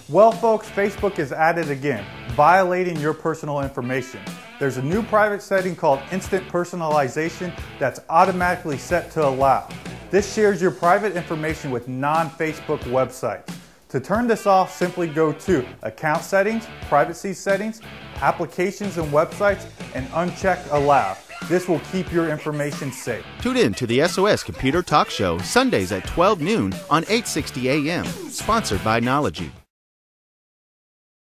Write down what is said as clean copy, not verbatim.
Well folks, Facebook is at it again, violating your personal information. There's a new private setting called Instant Personalization that's automatically set to allow. This shares your private information with non-Facebook websites. To turn this off, simply go to Account Settings, Privacy Settings, Applications and Websites, and uncheck Allow. This will keep your information safe. Tune in to the SOS Computer Talk Show Sundays at 12 noon on 860 AM, sponsored by Knology.